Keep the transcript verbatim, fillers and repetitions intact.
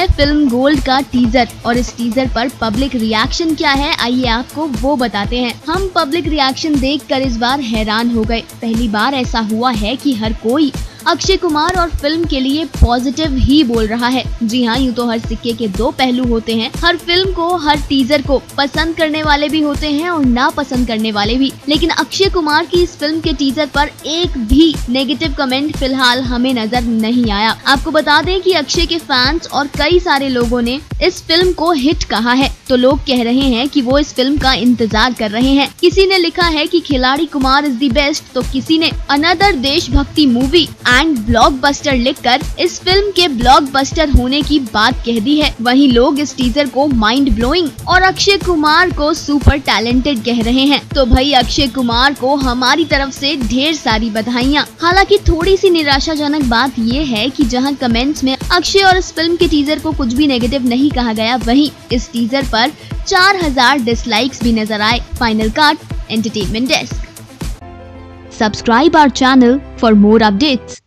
है film gold का teaser और इस टीजर पर पब्लिक रिएक्शन क्या है, आइए आपको वो बताते हैं। हम पब्लिक रिएक्शन देखकर इस बार हैरान हो गए। पहली बार ऐसा हुआ है कि हर कोई अक्षय कुमार और फिल्म के लिए पॉजिटिव ही बोल रहा है। जी हाँ, यूँ तो हर सिक्के के दो पहलू होते हैं। हर फिल्म को, हर टीजर को पसंद करने वाले भी होते हैं और ना पसंद करने वाले भी। लेकिन अक्षय कुमार की इस फिल्म के टीजर पर एक भी नेगेटिव कमेंट फिलहाल हमें नजर नहीं आया। आपको बता दें कि अक्षय के फैंस और कई सारे लोगों ने इस फिल्म को हिट कहा है, तो लोग कह रहे हैं कि वो इस फिल्म का इंतजार कर रहे हैं। किसी ने लिखा है कि खिलाड़ी कुमार इज द बेस्ट, तो किसी ने अनदर देशभक्ति मूवी एंड ब्लॉकबस्टर लिखकर इस फिल्म के ब्लॉकबस्टर होने की बात कह दी है। वहीं लोग इस टीजर को माइंड ब्लोइंग और अक्षय कुमार को सुपर टैलेंटेड कह रहे हैं। तो भाई अक्षय कुमार को हमारी तरफ से ढेर सारी बधाइयाँ। हालांकि थोड़ी सी निराशाजनक बात ये है कि जहां कमेंट्स में अक्षय और इस फिल्म के टीजर को कुछ भी नेगेटिव नहीं कहा गया, वहीं इस टीजर पर चार हजार डिसलाइक्स भी नजर आए। Final cut entertainment desk. Subscribe our channel for more updates.